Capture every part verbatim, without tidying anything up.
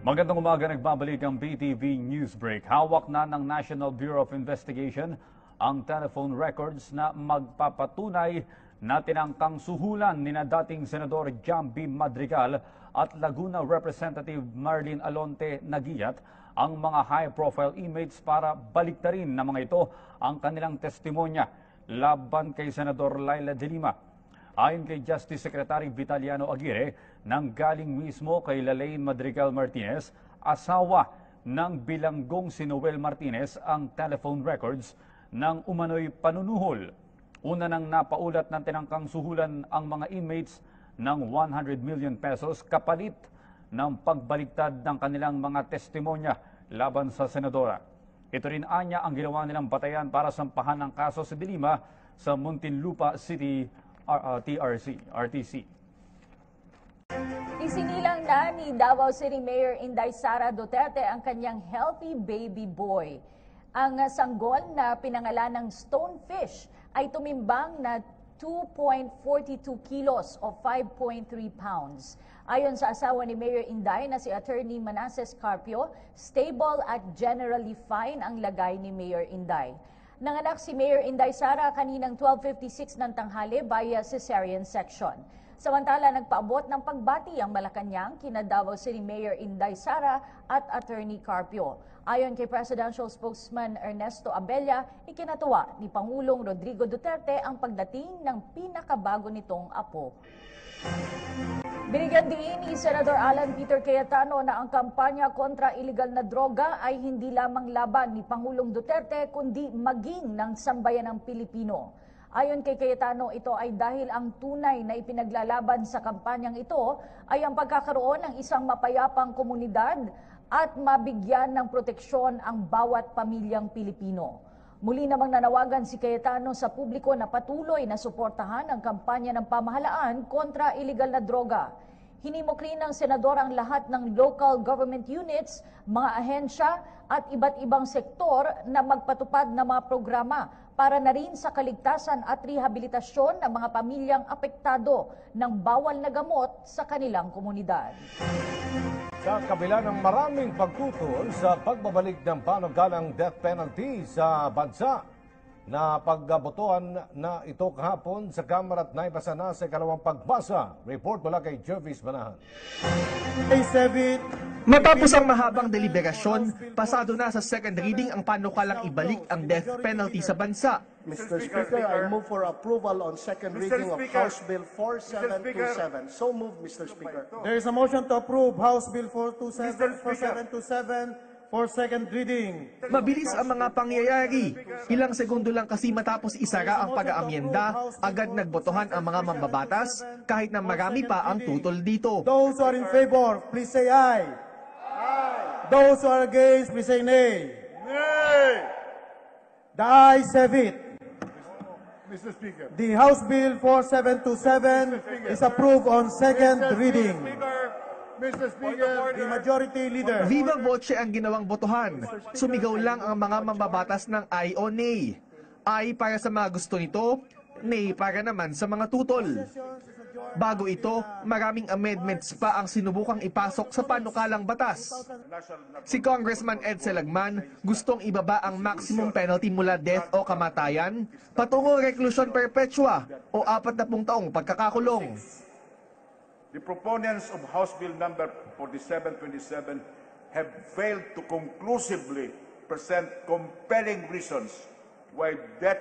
Magandang umaga, nagbabalik ang B T V Newsbreak. Hawak na ng National Bureau of Investigation ang telephone records na magpapatunay na tinangkang suhulan ni na dating Senador Jamby Madrigal at Laguna Representative Marlene Alonte Nagiyat ang mga high-profile inmates para baliktarin na mga ito ang kanilang testimonya laban kay Senador Laila de Lima. Ayon kay Justice Secretary Vitaliano Aguirre, nanggaling mismo kay Lalaine Madrigal Martinez, asawa ng bilanggong si Noel Martinez, ang telephone records ng umano'y panunuhol. Una nang napaulat ng tinangkang suhulan ang mga inmates ng one hundred million pesos kapalit ng pagbaliktad ng kanilang mga testimonya laban sa senadora. Ito rin anya ang ginawa nilang batayan para sampahan ng kaso sa de Lima sa Muntinlupa City Uh, T R C, R T C. Isinilang na ni Davao City Mayor Inday Sara Duterte ang kanyang healthy baby boy. Ang sanggol na pinangalan ng Stonefish ay tumimbang na two point four two kilos o five point three pounds. Ayon sa asawa ni Mayor Inday na si Attorney Manasseh Carpio, stable at generally fine ang lagay ni Mayor Inday. Nanganak si Mayor Inday Sara kaninang twelve fifty-six ng tanghali via cesarean section. Samantala, nagpaabot ng pagbati ang Malacanang kina Davao City Mayor Inday Sara at Attorney Carpio. Ayon kay Presidential Spokesman Ernesto Abella, ikinatuwa ni Pangulong Rodrigo Duterte ang pagdating ng pinakabago nitong apo. Binigyan din ni Senador Alan Peter Cayetano na ang kampanya kontra iligal na droga ay hindi lamang laban ni Pangulong Duterte kundi maging ng sambayanang Pilipino. Ayon kay Cayetano, ito ay dahil ang tunay na ipinaglalaban sa kampanyang ito ay ang pagkakaroon ng isang mapayapang komunidad at mabigyan ng proteksyon ang bawat pamilyang Pilipino. Muli namang nanawagan si Cayetano sa publiko na patuloy na suportahan ang kampanya ng pamahalaan kontra iligal na droga. Hinimok rin ng senador ang lahat ng local government units, mga ahensya at iba't ibang sektor na magpatupad ng mga programa para na rin sa kaligtasan at rehabilitasyon ng mga pamilyang apektado ng bawal na gamot sa kanilang komunidad. Sa kabila ng maraming pagtutol sa pagbabalik ng panukalang death penalty sa bansa, na pagbotohan na ito kahapon sa Kamara at naipasa na sa ikalawang pagbasa. Report mula kay Jervis Manahan. Matapos ang mahabang deliberasyon, pasado na sa second reading ang panukalang ibalik ang death penalty sa bansa. Mister Speaker, I move for approval on second reading of House Bill four seven two seven. So moved, Mister Speaker. There is a motion to approve House Bill four seven two seven for second reading. Mabilis ang mga pangyayari. Ilang segundo lang kasi matapos isara ang pag-aamyenda, agad nagbotohan ang mga mambabatas kahit na marami pa ang tutol dito. Those who are in favor, please say aye. Aye. Those who are against, please say nay. Nay. The ayes have it. Mister Speaker. The House Bill four seven two seven is approved on second reading. Mister Speaker, the majority leader. Viva voce ang ginawang botohan. Sumigaw lang ang mga mambabatas ng aye o nay. Aye para sa mga gusto nito, nay para naman sa mga tutol. Bago ito, maraming amendments pa ang sinubukang ipasok sa panukalang batas. Si Congressman Ed Selagman gustong ibaba ang maximum penalty mula death o kamatayan patungo reclusion perpetua o apat na pung taong pagkakakulong. the proponents of House Bill number forty-seven twenty-seven have failed to conclusively present compelling reasons why that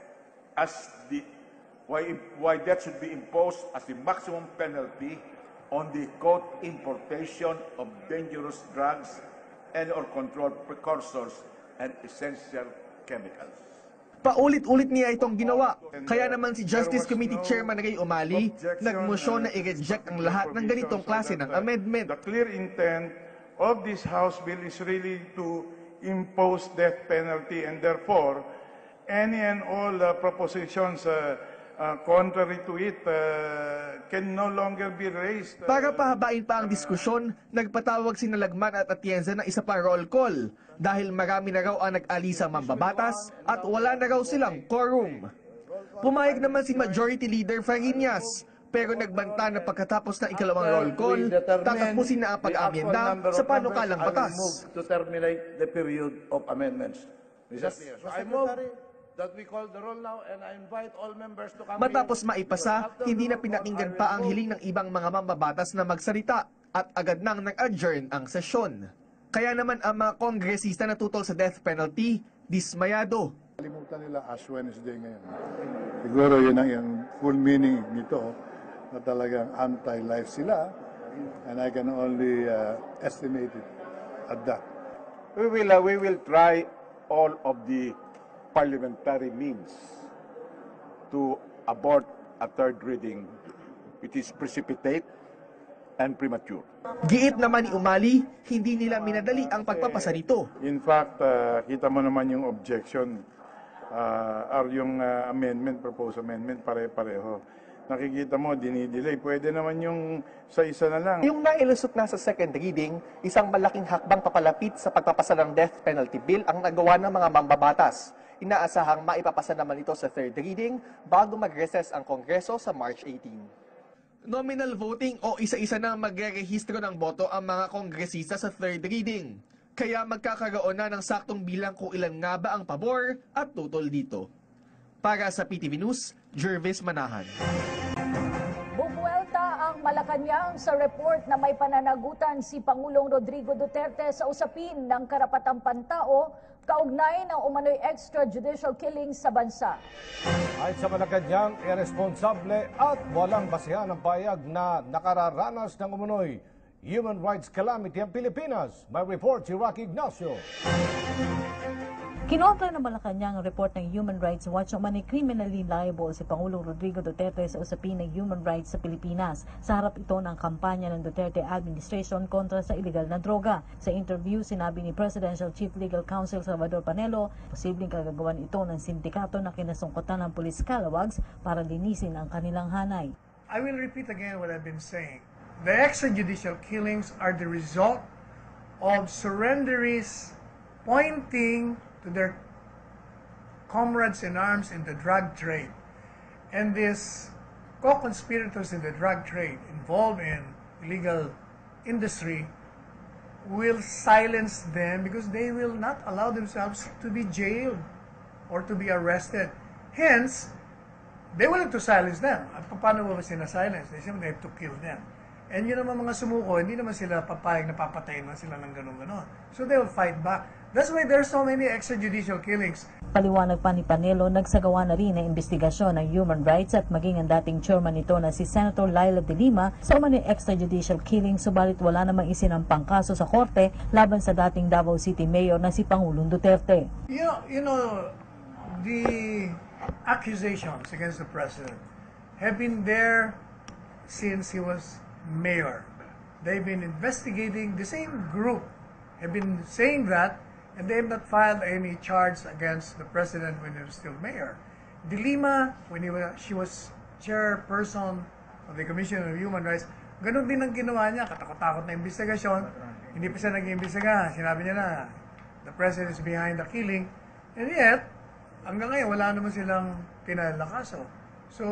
as the why why that should be imposed as the maximum penalty on the quote importation of dangerous drugs and or controlled precursors and essential chemicals. Paulit-ulit niya itong ginawa. Kaya naman si Justice Committee Chairman Ray Umali nagmosyon na i-reject ang lahat ng ganitong klase ng amendment. The clear intent of this House Bill is really to impose death penalty, and therefore any and all uh, propositions uh, uh, contrary to it uh, can no longer be raised. Uh, Para pahabain pa ang diskusyon, nagpatawag si Nalagman at Atienza ng isa pa roll call dahil marami na raw ang nag-alisang mambabatas at wala na raw silang quorum. Pumayag naman si Majority Leader Fariñas, pero nagbanta na pagkatapos ng ikalawang roll call, tatapusin na ang pag-amyenda sa panukalang batas. To terminate the period of amendments. Mister Chair, so I move that we call the roll now and I invite all members to come. Matapos maipasa, hindi na pinakinggan pa ang hiling ng ibang mga mambabatas na magsalita at agad nang nag-adjourn ang sesyon. Kaya naman ang mga kongresista na tutol sa death penalty, dismayado. Kalimutan nila Ash Wednesday ngayon. Siguro yun ang yung full meaning nito na talagang anti-life sila and I can only uh, estimate it at that. We will, uh, we will try all of the parliamentary means to abort a third reading which is precipitate and premature. Giit naman ni Umali, hindi nila minadali ang pagpapasa nito. In fact, uh, kita mo naman yung objection uh, or yung uh, amendment, proposed amendment, pare-pareho. Nakikita mo, dinidelay. Pwede naman yung sa isa na lang. Yung nailusot na sa second reading, isang malaking hakbang papalapit sa pagpapasa ng death penalty bill ang nagawa ng mga mambabatas. Inaasahang maipapasa naman ito sa third reading bago mag-recess ang Kongreso sa March eighteenth. Nominal voting o isa-isa nang magre-rehistro ng boto ang mga kongresista sa third reading. Kaya magkakaroon na ng saktong bilang kung ilan nga ba ang pabor at tutol dito. Para sa P T V News, Jervis Manahan. Bumuelta ang Malacanang sa report na may pananagutan si Pangulong Rodrigo Duterte sa usapin ng karapatang pantao kaugnay ng umano'y extrajudicial killings sa bansa. Ay sa Malacanang, irresponsable at walang basehan ang payag na nakararanas ng umunoy human rights calamity ang Pilipinas. May report si Rocky Ignacio. Kinontra ng Malacanang ang report ng Human Rights Watch na umano'y criminally liable si Pangulong Rodrigo Duterte sa usapin ng human rights sa Pilipinas. Sa harap ito ng kampanya ng Duterte administration kontra sa iligal na droga. Sa interview, sinabi ni Presidential Chief Legal Counsel Salvador Panelo, posibleng kagagawan ito ng sindikato na kinasungkutan ng police calawags para linisin ang kanilang hanay. I will repeat again what I've been saying. The extrajudicial killings are the result of surrenderies pointing to their comrades in arms in the drug trade. And these co-conspirators in the drug trade involved in illegal industry will silence them because they will not allow themselves to be jailed or to be arrested. Hence, they will have to silence them. At paano ba sina-silence? They simply have to kill them. And yun naman mga sumuko, hindi naman sila papayag na papatayin man sila ng ganun-ganon. So they will fight back. That's why there's so many extrajudicial killings. Paliwanag pa ni Panelo, nagsagawa na rin ng investigasyon ng human rights at maging ang dating chairman nito na si Senator Laila de Lima sa umano'y extrajudicial killings, subalit wala namang isinampang kaso sa korte laban sa dating Davao City Mayor na si Pangulong Duterte. You know, you know the accusations against the president have been there since he was mayor. They've been investigating, the same group have been saying that, and they have not filed any charge against the president when he was still mayor. De Lima, when he was, she was chairperson of the Commission on Human Rights, ganun din ang ginawa niya, katakot-takot na investigasyon, hindi pa siya nag-iimbestiga, sinabi niya na, the president is behind the killing, and yet, hanggang ngayon, wala naman silang pinalakaso. So,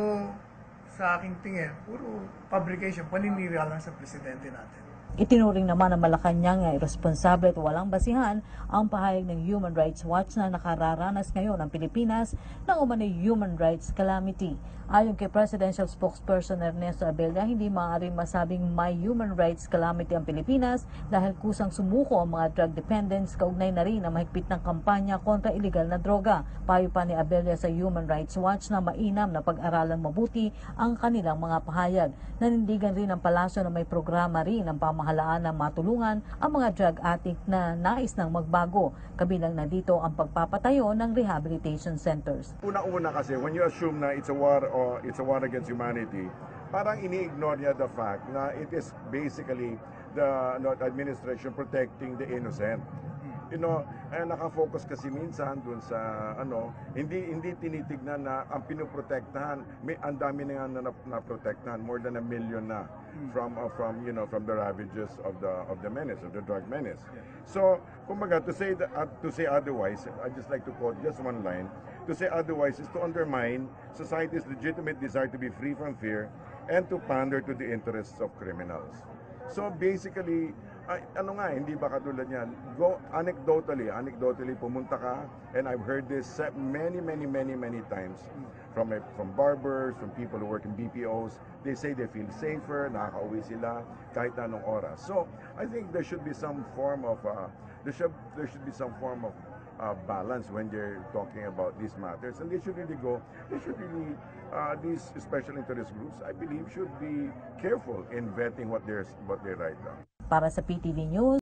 sa aking tingin, puro fabrication, paninira lang sa presidente natin. Itinuring naman ng Malacanang ay irresponsable at walang basihan ang pahayag ng Human Rights Watch na nakararanas ngayon ang Pilipinas ng umano'y human rights calamity. Ayon kay Presidential Spokesperson Ernesto Abella, hindi maaaring masabing may human rights calamity ang Pilipinas dahil kusang sumuko ang mga drug dependents, kaugnay na rin ang mahigpit ng kampanya kontra iligal na droga. Payo pa ni Abella sa Human Rights Watch na mainam na pag-aralang mabuti ang kanilang mga pahayag. Nanindigan rin ang palasyo na may programa rin ang pamahalaan na matulungan ang mga drug addict na nais nang magbago. Kabilang na dito ang pagpapatayo ng rehabilitation centers. Una-una kasi, when you assume na it's a war or it's a war against humanity, parang ini-ignore niya the fact na it is basically the not administration protecting the innocent. you know, eh, nakafocus kasi minsan dun sa ano, hindi hindi tinitignan na ang pinoprotektahan, may ang dami na nga na naprotektahan, more than a million na from uh, from you know from the ravages of the of the menace, of the drug menace. So, kumbaga, to say that, uh, to say otherwise, I just like to quote just one line. To say otherwise is to undermine society's legitimate desire to be free from fear and to pander to the interests of criminals. So basically, ay, ano nga, hindi ba katulad yan? Go anecdotally, anecdotally pumunta ka, and I've heard this many, many, many, many times from from barbers, from people who work in B P Os. They say they feel safer, nakaka-uwi sila kahit anong oras. So I think there should be some form of uh, there should there should be some form of uh, balance when they're talking about these matters, and they should really go. They should really uh, these special interest groups, I believe, should be careful in vetting what they're what they write down. Para sa P T V News,